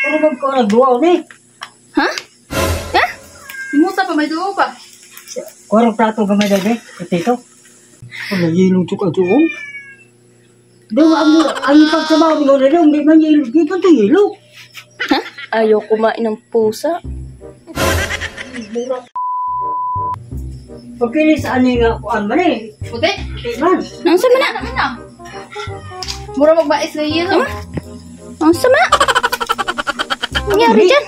Ano bang ko nagduwa ni? Ha? Ha? Simusa pa, may duo pa. Kurang prato gamay dali. Ito. Ano yelo ka doon? Daw ang pagsabaw mo na daw, hindi man yelo. Di pa ito yelo. Ha? Ayaw kumain ng pusa. Pagkilis ano yung kuan man eh. Puti. Puti man. Ang sama na. Ano na? Mura magbais na yelo. Ang sama. Nangyari dyan.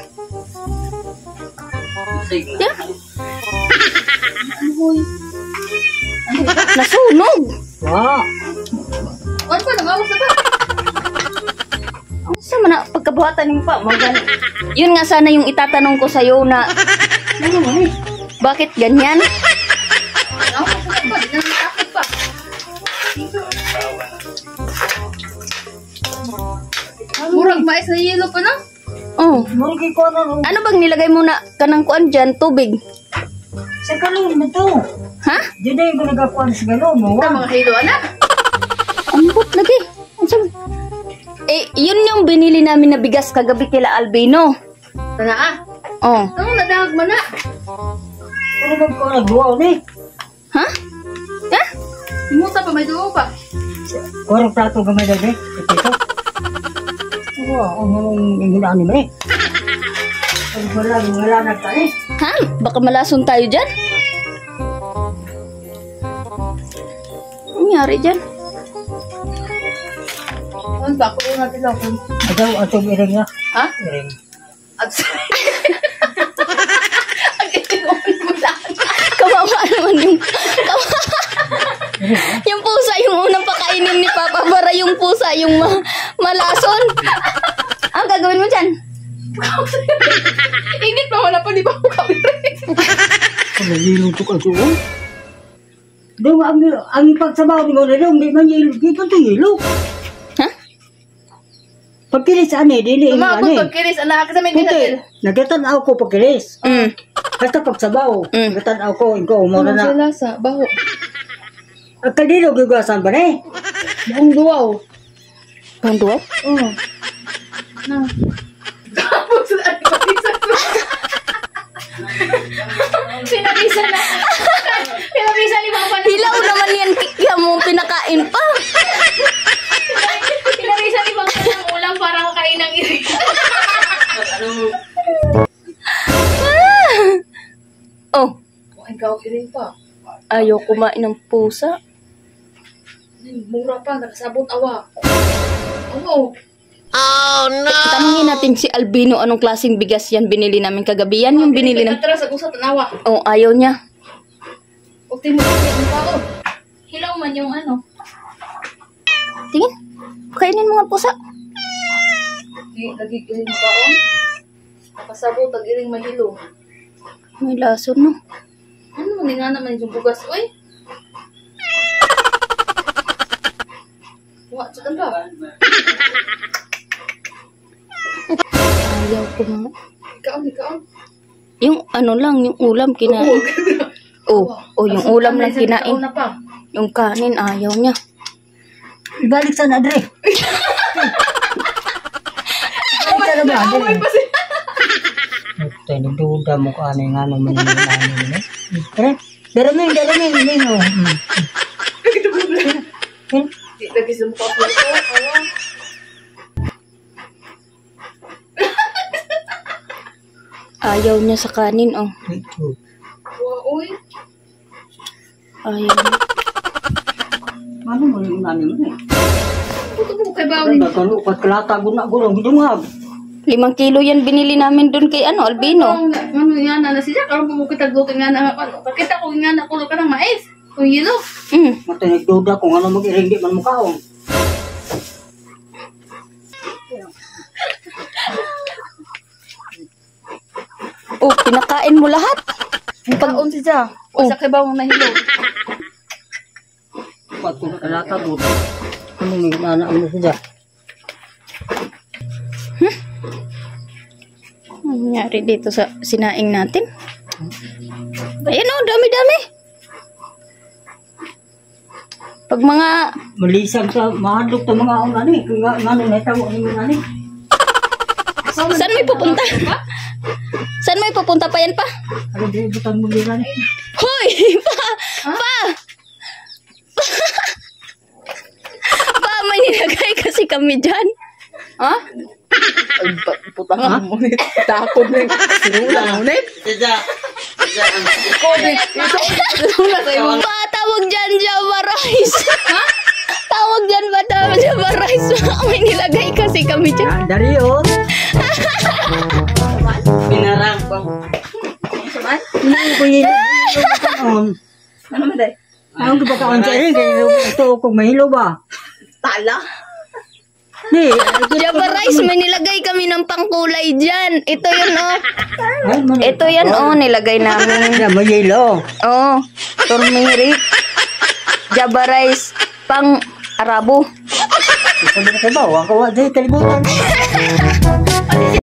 Yan. Ano hoy? Nasunog. Wow. Ano pa, nangawas na ba? Ang sama na pagkabuhatan ng pa. Yun nga sana yung itatanong ko sa'yo na Ano man eh. bakit ganyan? Nangawas na ba? Di na natakot pa. Murag mais na yelo pa na? Oh. Murgi ko ano. Ano bang nilagay mo na kanang kuan dyan? Tubig? Sa kalong mo to. Ha? Di na yung nagakuan sa galong mo. Ito mga hilo, anak. Ambot lagi. Ang sama. Eh, yun yung binili namin na bigas kagabi kila Albino. Tana ah. Oh. Ano nadahag man na? Ano bang ko nagduwa ni? Ha? Ha? Simusa pa, may duo pa. Kurang prato gamay dali. Ito. Wow, ang inginaan mo eh. Wala na tayo eh. Ha? Baka malason tayo dyan? Ano nangyari dyan? Ano ba? Kulo natin lang. Atong iring na. Ha? Iring. At ang inuman mo lang. Kawawa naman yung... yung pusa, yung unang pakainin ni Papa. Para yung pusa, yung malason. Ang gagawin mo dyan? Init pa, wala pa, di ba ako kami rin? Ano yelo ka doon? Daw ang pagsabaw mo na daw, hindi man yelo. Di pa ito yelo. Ha? Pagkilis ano eh, dili yung ano Tumabot eh. pagkiris, anak, kasi may Puti. ginagil. Nagkatanaw ko pagkilis. Mm. Basta pagsabaw. Nagkatanaw ko, ikaw, umura na. lasa, baho. Ang kadilo, gigasan ba na eh? Buong duwaw. Pang duwaw? Oo. Na. Tapos, pinabisa na. Pinabisa ni Papa na. Hilaw naman yan. Kaya mo pinakain pa. Pinabisa ni Papa ng ulam para kakain ng irik. Oh, Oh, ikaw irik pa. ayaw kumain ng pusa. Mura pa, nakasabot awa. Oo. Tanungin natin si Albino anong klaseng bigas yan binili namin kagabi. Yan yung binili namin. Tara, sa usap, tanawa. Oh, ayaw niya. Huwag tayo mag-usap pa, oh. Hilaw man yung ano. Tingin. Kainin mga pusa. Lagi iring pa, oh. Nakasabot, tag-iring mahilo. May lason, no? Ano man nga naman yung bugas, oy? Wah, cutan ba? Ayaw kumain. Ikaw. Yung ano lang, yung ulam kinain. Oh, yung ulam lang kinain. Na pa. Yung kanin, ayaw niya. Ibalik sa na, Dre. Ibalik sa na ba, Dre? Ito, nagduda mo ka ano yung ano man yung ano mo eh. Dre, daraming, oh. Lagi sa mukha ko ito. Awa. Ayaw niya sa kanin, oh. Ito. Wah, uy. Ayaw niya. Ano mo yung ano mo eh? Puto mo kay bawin. Nagkano, pagkalata, guna-gulong, gidungag. 5 kilo yan binili namin dun kay Albino. Ano yan na siya? Karoon mo kita gutin nga na ano. Kakita ko nga na kulo ka ng mais. Kung yelo. Mata nagduda kung ano mag-iring, di man mukaon. Oh, pinakain mo lahat. Pag-on siya. O sa kay bawang nahilo. Pagkalata, buta. Ano may nanaam na siya? Ano nangyari dito sa sinaing natin? Ayan, oh, dami-dami. Pag mga... Malisag sa mahadlok to mga ano eh. Kung nga ano, netawa ni mga ano eh. Saan may pupunta? Saan may pupunta pa yan pa? Ano di butang mo liran? Hoy! Pa! Pa, may nilagay kasi kami dyan. Ha? Ay, putang nga mo nito. Takot na yung sinula mo nito. Sinula sa iyo. Pa, tawag dyan Java Rice. Ha? Tawag dyan ba Java Rice? May nilagay kasi kami dyan. Dari oh. Pinarang pa. Saman? Hindi ko yun. Ano mo day? Ang kapakaon sa rin, kaya ito kung mahilo ba? Tala? Di. Java Rice, may nilagay kami ng pangkulay dyan. Ito yun, oh. Ito yan, oh, nilagay namin. Yan, mahilo. Oh, turmeric. Java Rice, pang Arabo. Sabi na kayo ba, wang kawa, di kalibutan.